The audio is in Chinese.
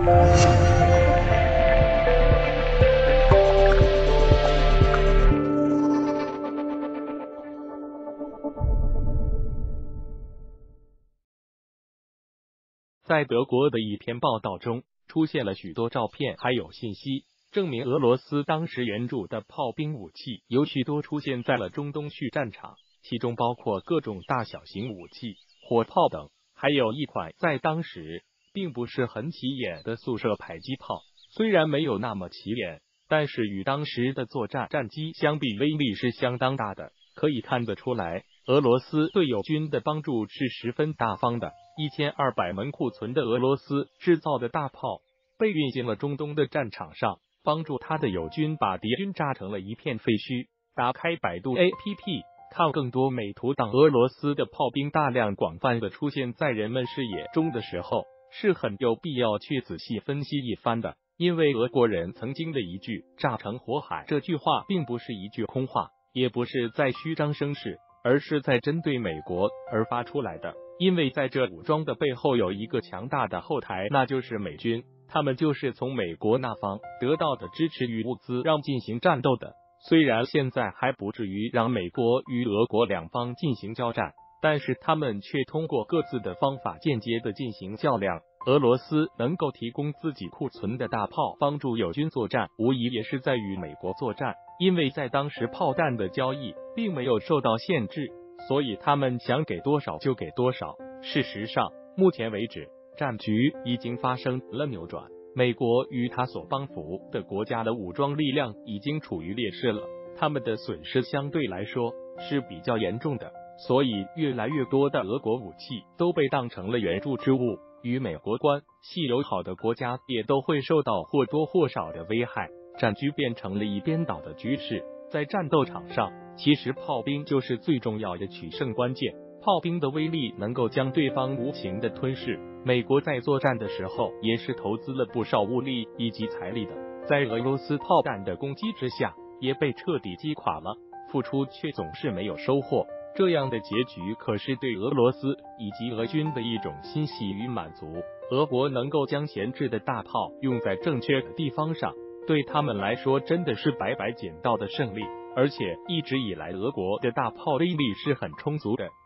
在德国的一篇报道中，出现了许多照片，还有信息，证明俄罗斯当时援助的炮兵武器有许多出现在了中东区战场，其中包括各种大小型武器、火炮等，还有一款在当时并不是很起眼的速射迫击炮。虽然没有那么起眼，但是与当时的作战战机相比，威力是相当大的。可以看得出来，俄罗斯对友军的帮助是十分大方的。1200门库存的俄罗斯制造的大炮被运进了中东的战场上，帮助他的友军把敌军炸成了一片废墟。打开百度 APP 看更多美图。当俄罗斯的炮兵大量广泛的出现在人们视野中的时候，是很有必要去仔细分析一番的。因为俄国人曾经的一句炸成火海这句话并不是一句空话，也不是在虚张声势，而是在针对美国而发出来的。因为在这武装的背后有一个强大的后台，那就是美军，他们就是从美国那方得到的支持与物资让进行战斗的。虽然现在还不至于让美国与俄国两方进行交战，但是他们却通过各自的方法间接的进行较量。俄罗斯能够提供自己库存的大炮帮助友军作战，无疑也是在与美国作战，因为在当时炮弹的交易并没有受到限制，所以他们想给多少就给多少。事实上，目前为止，战局已经发生了扭转，美国与他所帮扶的国家的武装力量已经处于劣势了，他们的损失相对来说是比较严重的，所以越来越多的俄国武器都被当成了援助之物，与美国关系友好的国家也都会受到或多或少的危害，战局变成了一边倒的局势。在战斗场上，其实炮兵就是最重要的取胜关键，炮兵的威力能够将对方无情的吞噬。美国在作战的时候也是投资了不少物力以及财力的，在俄罗斯炮弹的攻击之下，也被彻底击垮了，付出却总是没有收获。这样的结局可是对俄罗斯以及俄军的一种欣喜与满足。俄国能够将闲置的大炮用在正确的地方上，对他们来说真的是白白捡到的胜利。而且一直以来，俄国的大炮威力是很充足的，